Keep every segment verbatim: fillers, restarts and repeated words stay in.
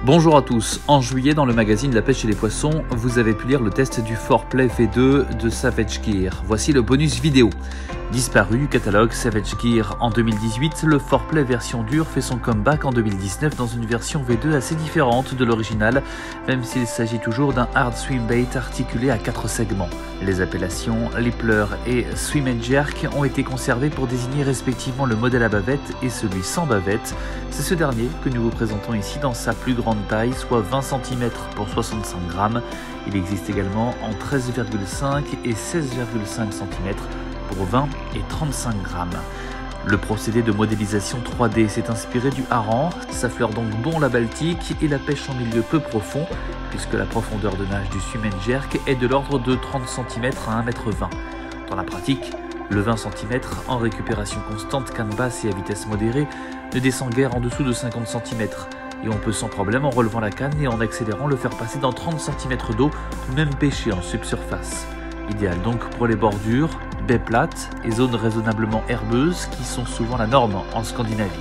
Bonjour à tous, en juillet dans le magazine La Pêche et les Poissons, vous avez pu lire le test du four play V deux de Savage Gear. Voici le bonus vidéo. Disparu du catalogue Savage Gear en deux mille dix-huit, le four play version dure fait son comeback en deux mille dix-neuf dans une version V deux assez différente de l'original, même s'il s'agit toujours d'un hard swim bait articulé à quatre segments. Les appellations Lippler et Swim and Jerk ont été conservées pour désigner respectivement le modèle à bavette et celui sans bavette. C'est ce dernier que nous vous présentons ici dans sa plus grande taille, soit vingt centimètres pour soixante-cinq grammes. Il existe également en treize virgule cinq et seize virgule cinq centimètres pour vingt et trente-cinq grammes. Le procédé de modélisation trois D s'est inspiré du hareng, ça fleure donc bon la Baltique et la pêche en milieu peu profond, puisque la profondeur de nage du swim and jerk est de l'ordre de trente centimètres à un mètre vingt. Dans la pratique, le vingt centimètres en récupération constante, canne basse et à vitesse modérée ne descend guère en dessous de cinquante centimètres. Et on peut sans problème, en relevant la canne et en accélérant, le faire passer dans trente centimètres d'eau, ou même pêcher en subsurface. Idéal donc pour les bordures, baies plates et zones raisonnablement herbeuses qui sont souvent la norme en Scandinavie.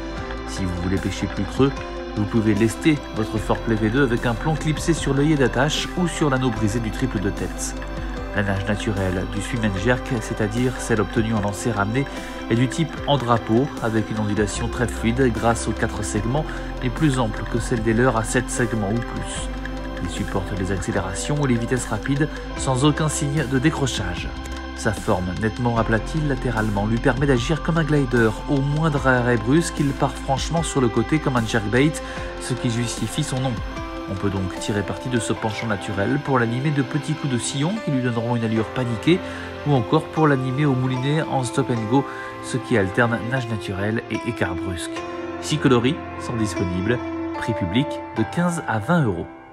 Si vous voulez pêcher plus creux, vous pouvez lester votre four play V deux avec un plomb clipsé sur l'œillet d'attache ou sur l'anneau brisé du triple de tête. La nage naturelle du swim and jerk, c'est-à-dire celle obtenue en lancer ramené, est du type en drapeau, avec une ondulation très fluide grâce aux quatre segments, mais plus ample que celle des leurres à sept segments ou plus. Il supporte les accélérations ou les vitesses rapides sans aucun signe de décrochage. Sa forme nettement aplatie latéralement lui permet d'agir comme un glider. Au moindre arrêt brusque, il part franchement sur le côté comme un jerkbait, ce qui justifie son nom. On peut donc tirer parti de ce penchant naturel pour l'animer de petits coups de sillon qui lui donneront une allure paniquée, ou encore pour l'animer au moulinet en stop and go, ce qui alterne nage naturelle et écart brusque. Six coloris sont disponibles, prix public de quinze à vingt euros.